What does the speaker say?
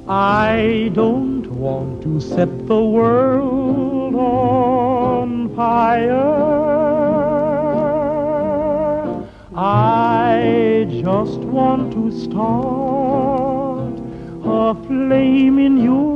I don't want to set the world on fire. I just want to start a flame in your